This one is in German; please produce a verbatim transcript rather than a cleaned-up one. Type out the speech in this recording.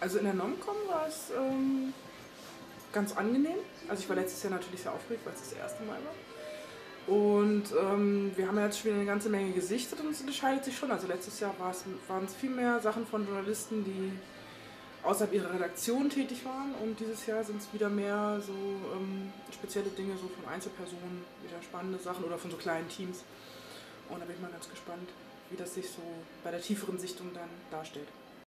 Also in der Nomcom war es ähm, ganz angenehm. Also ich war letztes Jahr natürlich sehr aufgeregt, weil es das erste Mal war. Und ähm, wir haben ja jetzt schon wieder eine ganze Menge gesichtet und es unterscheidet sich schon. Also letztes Jahr waren es viel mehr Sachen von Journalisten, die außerhalb ihrer Redaktion tätig waren. Und dieses Jahr sind es wieder mehr so ähm, spezielle Dinge so von Einzelpersonen, wieder spannende Sachen oder von so kleinen Teams. Und da bin ich mal ganz gespannt, wie das sich so bei der tieferen Sichtung dann darstellt.